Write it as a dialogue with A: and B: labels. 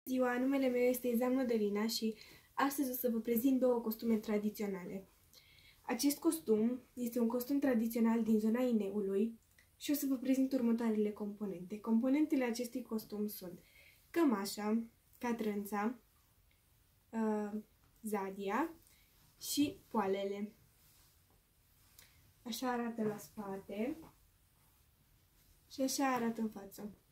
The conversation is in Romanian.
A: Ziua, numele meu este Izan Mădălina și astăzi o să vă prezint două costume tradiționale. Acest costum este un costum tradițional din zona Ineului și o să vă prezint următoarele componente. Componentele acestui costum sunt cămașa, catrânța, zadia și poalele. Așa arată la spate și așa arată în față.